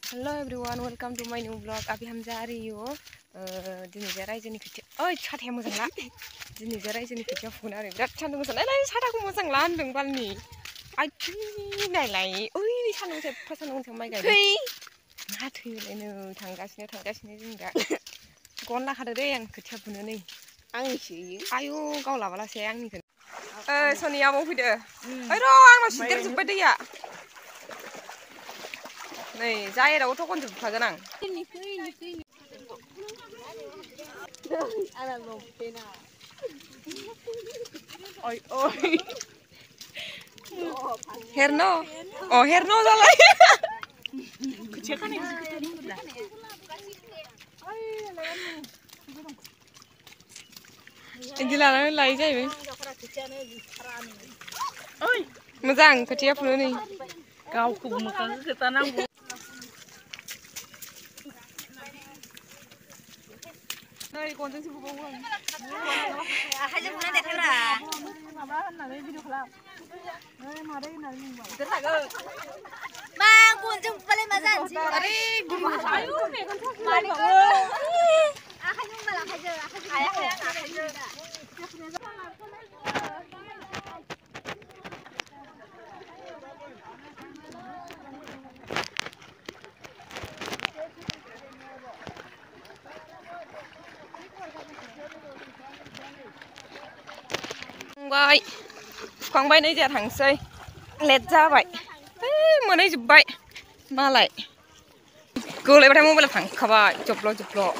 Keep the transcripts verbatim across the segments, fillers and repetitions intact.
Hello everyone, welcome to my new vlog. Abi हम जा रही हो दिनै जे रायजोनि खोथिया ओइ साथाया मोजां ला दिनै जे रायजोनि खोथिया फुगोन आरो बिराद सान्दुं गोसा नायलाय साथाखौ मोजां ला होनदों बालनि आइ नायलाय ओइ सान्दुं एफा सान्दुं गोसायाव माइ गायदों मा थैलायनो थांगासिनो थांगासिनो जों दा गन लाखादो दे आं खोथिया फुनो नै आंनिसो आयु गाव लाबालासे आंनिखौ ओइ सनि आबौ फैदो ओइ र' आंनाव सिदेरजोब्बाय दैया नै जायेराव थखनजोबखागोन आं हेरन' अ हेरन' जालाय खोथिया खानायखौसो खोथिया बुंदों दा इदि लानानै लायो जाहैबाय मोजां खोथिया फुनो नै गावखौबो मोखांखौ खोथानांगौ नै गनजोंसो बुबावो आं आखाइजों बुना देखायब्रा माबा होननानै भिडिअ खालाम नै मादै होननानै बुंबाय देर थागोन मा गनजों बुबालाय मा जानोसै आरे आयु मेगन मादैखौ आखाइजों बुंबाल आखाइजों आखाइजों हाया हाया आखाइजों फुखांबाय फुखांबाय नै जोंहा थांसै लेट जाबाय मोनहैजोब्बाय मालाय गोलैबाथाय मबाइला थांखाबाय जब्ल' जब्ल'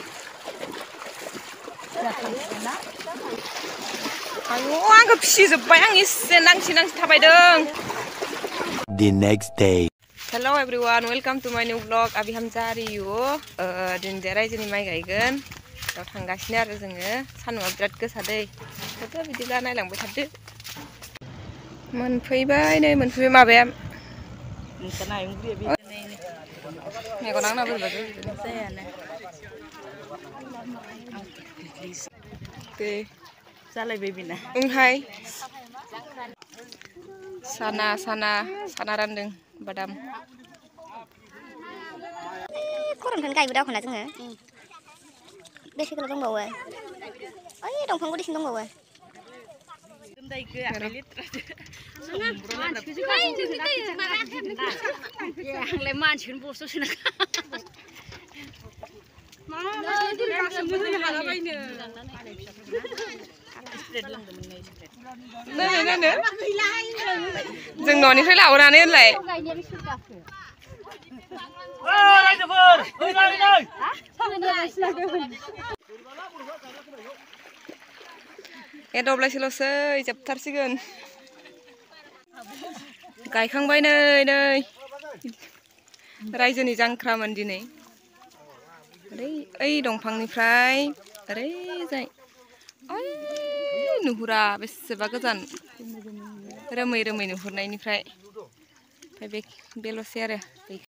आयु आंखौ फिसिजोब्बाय आं एसे नांसि नांसि थाबायदों The next day. Hello everyone, welcome to my new vlog. Abi हम जा रही हो दिनै जे रायजोनि माइ गायगोन बेयाव थांगासिनो आरो जोङो सान्दुंआ बिराद गोसा दै दा बिदिब्ला नायलांबाय थादो मोनफैबाय नै मोनफैबाय माबाया मेगन आंना बोरैबा जायानो दे जालायबाय बेना ओंहाय साना साना साना रानदों बादाम खर'निफ्रायनो गायबो दावखोना जोङो बेसे गोलाव दंबावो ओइ दंफां गुदिसिम दंबावो आंलाय मानसिखौनो बस्थायाव सोना जों न'निफ्राय लाबोनानै होनलाय ए दब्लायसेल'सै जोबथारसिगोन गायखांबाय नै नै रायजोनि जांख्रामोन दिनै ओरै ओइ दंफांनिफ्राय ओरैजाय ओइ नुहुरा बेसेबा गोजान रोमै रोमै नुहुरनायनिफ्राय ओमफ्राय बे बेल'सै आरो